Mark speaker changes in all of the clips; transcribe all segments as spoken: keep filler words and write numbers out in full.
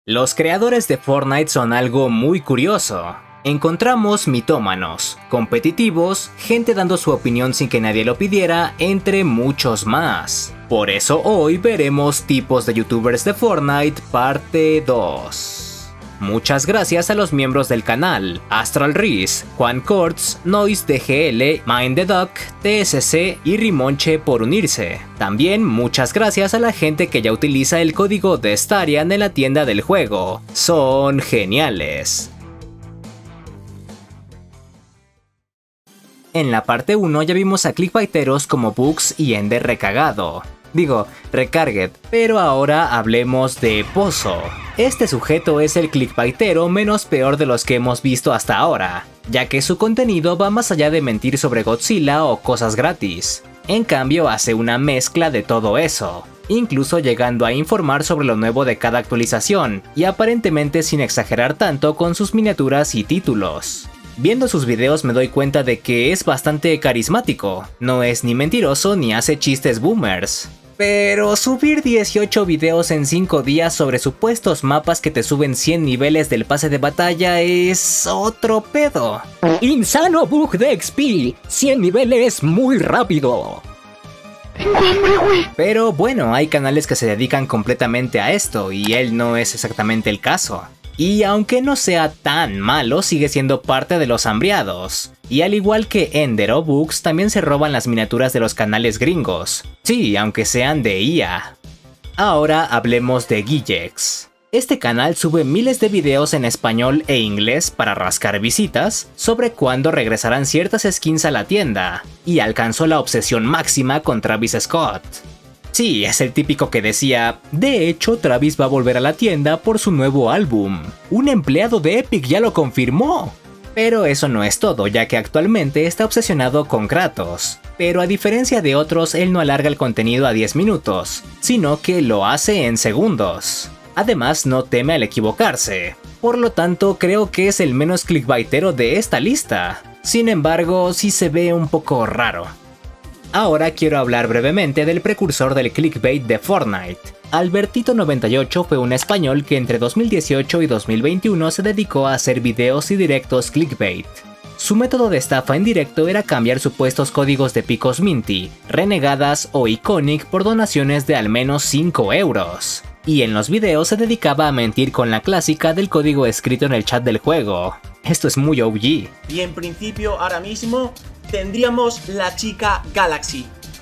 Speaker 1: Los creadores de Fortnite son algo muy curioso. Encontramos mitómanos, competitivos, gente dando su opinión sin que nadie lo pidiera, entre muchos más. Por eso hoy veremos tipos de youtubers de Fortnite parte dos. Muchas gracias a los miembros del canal, Astral Riz, Juan Cortz, Noise D G L, Mind the Duck, T S C y Rimonche por unirse. También muchas gracias a la gente que ya utiliza el código de Starian en la tienda del juego. Son geniales. En la parte uno ya vimos a clickbaiteros como Bugs y Ender Recagado. Digo, Recarget, pero ahora hablemos de Pozo. Este sujeto es el clickbaitero menos peor de los que hemos visto hasta ahora, ya que su contenido va más allá de mentir sobre Godzilla o cosas gratis. En cambio hace una mezcla de todo eso, incluso llegando a informar sobre lo nuevo de cada actualización, y aparentemente sin exagerar tanto con sus miniaturas y títulos. Viendo sus videos me doy cuenta de que es bastante carismático, no es ni mentiroso ni hace chistes boomers. Pero subir dieciocho videos en cinco días sobre supuestos mapas que te suben cien niveles del pase de batalla es otro pedo.
Speaker 2: Insano bug de X P, cien niveles muy rápido.
Speaker 3: Tengo hambre, güey.
Speaker 1: Pero bueno, hay canales que se dedican completamente a esto y él no es exactamente el caso. Y aunque no sea tan malo, sigue siendo parte de los hambriados. Y al igual que Ender o Bugs, también se roban las miniaturas de los canales gringos. Sí, aunque sean de I A. Ahora hablemos de Guillex. Este canal sube miles de videos en español e inglés para rascar visitas sobre cuándo regresarán ciertas skins a la tienda. Y alcanzó la obsesión máxima con Travis Scott. Sí, es el típico que decía, de hecho Travis va a volver a la tienda por su nuevo álbum. Un empleado de Epic ya lo confirmó. Pero eso no es todo, ya que actualmente está obsesionado con Kratos. Pero a diferencia de otros, él no alarga el contenido a diez minutos, sino que lo hace en segundos. Además, no teme al equivocarse. Por lo tanto, creo que es el menos clickbaitero de esta lista. Sin embargo, sí se ve un poco raro. Ahora quiero hablar brevemente del precursor del clickbait de Fortnite. Albertito noventa y ocho fue un español que entre dos mil dieciocho y dos mil veintiuno se dedicó a hacer videos y directos clickbait. Su método de estafa en directo era cambiar supuestos códigos de picos Minty, renegadas o iconic por donaciones de al menos cinco euros. Y en los videos se dedicaba a mentir con la clásica del código escrito en el chat del juego. Esto es muy O G.
Speaker 4: Y en principio ahora mismo tendríamos la chica Galaxy.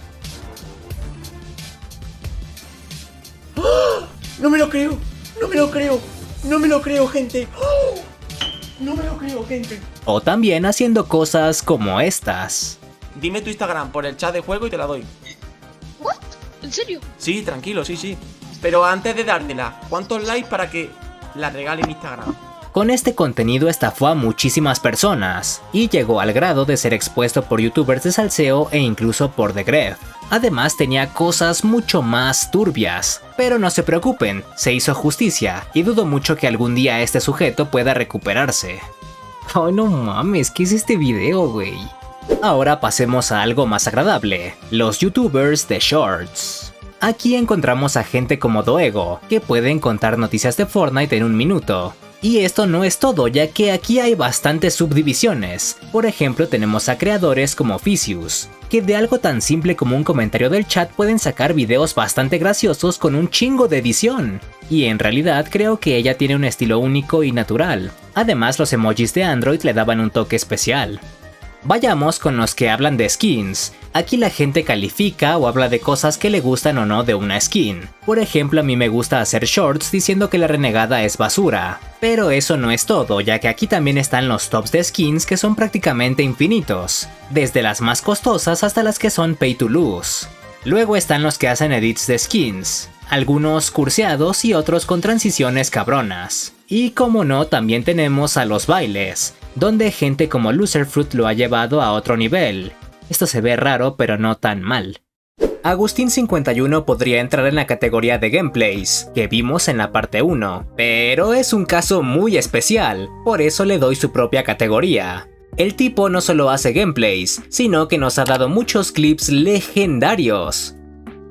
Speaker 4: ¡Oh! No me lo creo, no me lo creo, no me lo creo, gente. ¡Oh! No me lo creo, gente.
Speaker 1: O también haciendo cosas como estas.
Speaker 4: Dime tu Instagram por el chat de juego y te la doy.
Speaker 3: ¿What? ¿En serio?
Speaker 4: Sí, tranquilo, sí, sí. Pero antes de dártela, ¿cuántos likes para que la regale en Instagram?
Speaker 1: Con este contenido estafó a muchísimas personas, y llegó al grado de ser expuesto por youtubers de salseo e incluso por The Gref. Además tenía cosas mucho más turbias, pero no se preocupen, se hizo justicia, y dudo mucho que algún día este sujeto pueda recuperarse. Oh no mames, ¿qué es este video, güey? Ahora pasemos a algo más agradable, los youtubers de shorts. Aquí encontramos a gente como Doego, que pueden contar noticias de Fortnite en un minuto. Y esto no es todo, ya que aquí hay bastantes subdivisiones. Por ejemplo, tenemos a creadores como Ficius, que de algo tan simple como un comentario del chat pueden sacar videos bastante graciosos con un chingo de edición. Y en realidad creo que ella tiene un estilo único y natural. Además, los emojis de Android le daban un toque especial. Vayamos con los que hablan de skins. Aquí la gente califica o habla de cosas que le gustan o no de una skin. Por ejemplo, a mí me gusta hacer shorts diciendo que la renegada es basura. Pero eso no es todo, ya que aquí también están los tops de skins que son prácticamente infinitos, desde las más costosas hasta las que son pay to lose. Luego están los que hacen edits de skins, algunos curseados y otros con transiciones cabronas. Y como no, también tenemos a los bailes, donde gente como Loserfruit lo ha llevado a otro nivel. Esto se ve raro, pero no tan mal. Agustín cincuenta y uno podría entrar en la categoría de gameplays, que vimos en la parte uno, pero es un caso muy especial, por eso le doy su propia categoría. El tipo no solo hace gameplays, sino que nos ha dado muchos clips legendarios.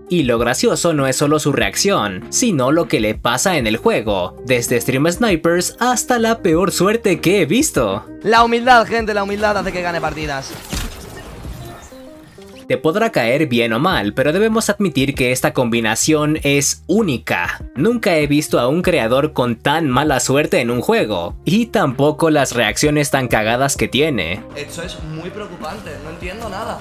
Speaker 1: Y lo gracioso no es solo su reacción, sino lo que le pasa en el juego, desde Stream Snipers hasta la peor suerte que he visto.
Speaker 5: La humildad, gente, la humildad hace que gane partidas.
Speaker 1: Te podrá caer bien o mal, pero debemos admitir que esta combinación es única. Nunca he visto a un creador con tan mala suerte en un juego, y tampoco las reacciones tan cagadas que tiene.
Speaker 5: Esto es muy preocupante, no entiendo nada.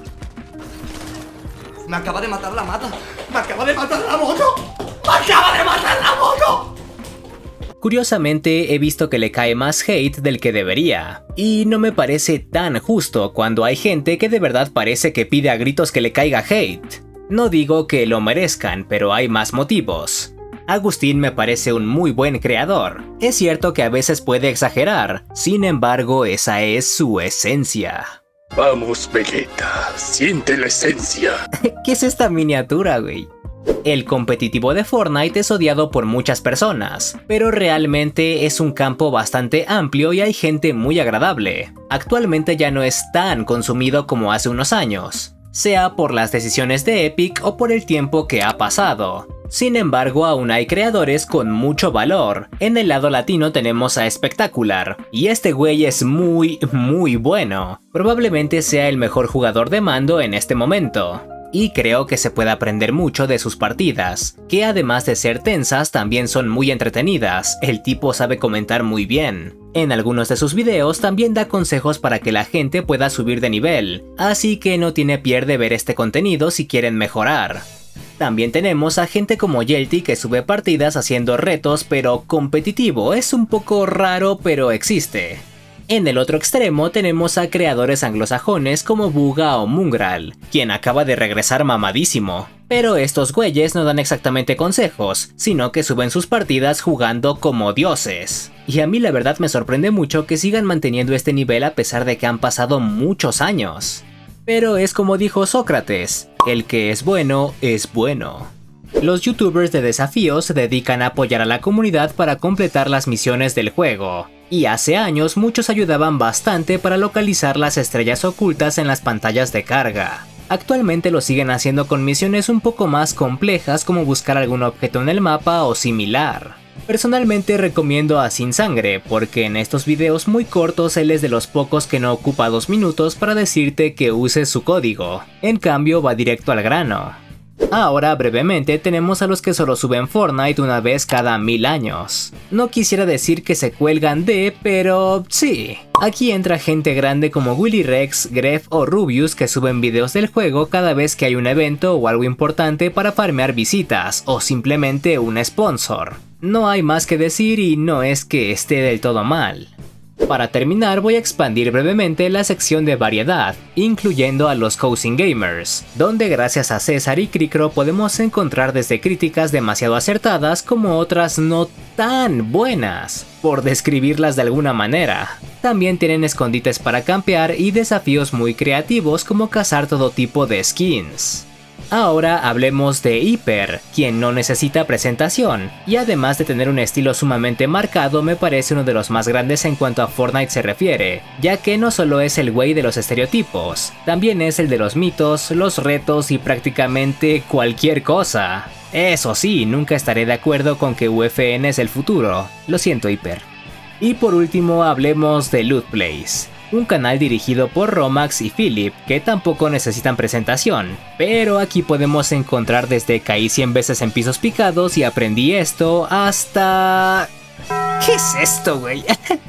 Speaker 5: Me acaba de matar la mata.
Speaker 4: ¡Me acaba de matar la moto! ¡Me acaba de matar la moto!
Speaker 1: Curiosamente, he visto que le cae más hate del que debería, y no me parece tan justo cuando hay gente que de verdad parece que pide a gritos que le caiga hate. No digo que lo merezcan, pero hay más motivos. Agustín me parece un muy buen creador. Es cierto que a veces puede exagerar, sin embargo esa es su esencia.
Speaker 6: Vamos, Vegeta, siente la esencia.
Speaker 1: ¿Qué es esta miniatura, güey? El competitivo de Fortnite es odiado por muchas personas, pero realmente es un campo bastante amplio y hay gente muy agradable. Actualmente ya no es tan consumido como hace unos años, sea por las decisiones de Epic o por el tiempo que ha pasado. Sin embargo, aún hay creadores con mucho valor. En el lado latino tenemos a Spectacular, y este güey es muy, muy bueno. Probablemente sea el mejor jugador de mando en este momento. Y creo que se puede aprender mucho de sus partidas, que además de ser tensas también son muy entretenidas, el tipo sabe comentar muy bien. En algunos de sus videos también da consejos para que la gente pueda subir de nivel, así que no tiene pierde ver este contenido si quieren mejorar. También tenemos a gente como Yelty que sube partidas haciendo retos pero competitivo, es un poco raro pero existe. En el otro extremo tenemos a creadores anglosajones como Buga o Mungral, quien acaba de regresar mamadísimo. Pero estos güeyes no dan exactamente consejos, sino que suben sus partidas jugando como dioses. Y a mí la verdad me sorprende mucho que sigan manteniendo este nivel a pesar de que han pasado muchos años. Pero es como dijo Sócrates, el que es bueno, es bueno. Los youtubers de desafíos se dedican a apoyar a la comunidad para completar las misiones del juego. Y hace años muchos ayudaban bastante para localizar las estrellas ocultas en las pantallas de carga. Actualmente lo siguen haciendo con misiones un poco más complejas como buscar algún objeto en el mapa o similar. Personalmente recomiendo a Sin Sangre porque en estos videos muy cortos él es de los pocos que no ocupa dos minutos para decirte que uses su código. En cambio va directo al grano. Ahora brevemente tenemos a los que solo suben Fortnite una vez cada mil años. No quisiera decir que se cuelgan de, pero sí. Aquí entra gente grande como Willy Rex, Gref o Rubius que suben videos del juego cada vez que hay un evento o algo importante para farmear visitas o simplemente un sponsor. No hay más que decir y no es que esté del todo mal. Para terminar voy a expandir brevemente la sección de variedad, incluyendo a los Cousin Gamers, donde gracias a César y Cricro podemos encontrar desde críticas demasiado acertadas como otras no tan buenas, por describirlas de alguna manera. También tienen escondites para campear y desafíos muy creativos como cazar todo tipo de skins. Ahora hablemos de Hyper, quien no necesita presentación, y además de tener un estilo sumamente marcado me parece uno de los más grandes en cuanto a Fortnite se refiere, ya que no solo es el güey de los estereotipos, también es el de los mitos, los retos y prácticamente cualquier cosa. Eso sí, nunca estaré de acuerdo con que U F N es el futuro, lo siento Hyper. Y por último hablemos de Loot Plays. Un canal dirigido por Romax y Philip, que tampoco necesitan presentación, pero aquí podemos encontrar desde caí cien veces en pisos picados y aprendí esto hasta... ¿Qué es esto, güey?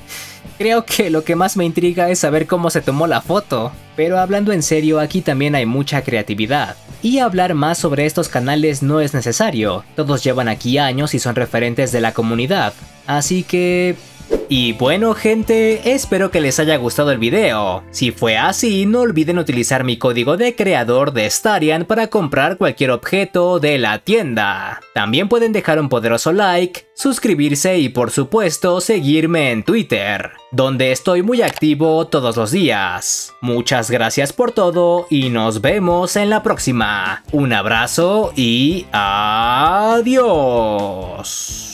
Speaker 1: Creo que lo que más me intriga es saber cómo se tomó la foto, pero hablando en serio aquí también hay mucha creatividad. Y hablar más sobre estos canales no es necesario, todos llevan aquí años y son referentes de la comunidad, así que... Y bueno gente, espero que les haya gustado el video. Si fue así, no olviden utilizar mi código de creador de Starian para comprar cualquier objeto de la tienda. También pueden dejar un poderoso like, suscribirse y por supuesto seguirme en Twitter, donde estoy muy activo todos los días. Muchas gracias por todo y nos vemos en la próxima. Un abrazo y adiós.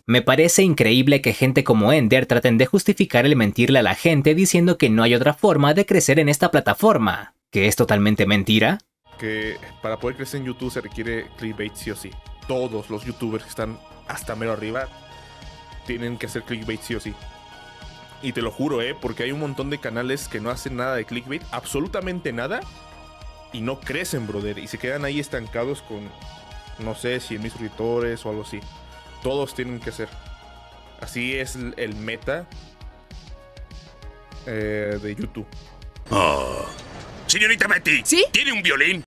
Speaker 1: Me parece increíble que gente como Ender traten de justificar el mentirle a la gente diciendo que no hay otra forma de crecer en esta plataforma. ¿Que es totalmente mentira?
Speaker 7: Que para poder crecer en YouTube se requiere clickbait sí o sí. Todos los youtubers que están hasta mero arriba tienen que hacer clickbait sí o sí. Y te lo juro, eh, porque hay un montón de canales que no hacen nada de clickbait, absolutamente nada, y no crecen, brother, y se quedan ahí estancados con, no sé, cien mil suscriptores o algo así. Todos tienen que hacer. Así es el meta eh, de YouTube.
Speaker 6: Oh. Señorita Betty,
Speaker 3: ¿Sí?
Speaker 6: ¿tiene un violín?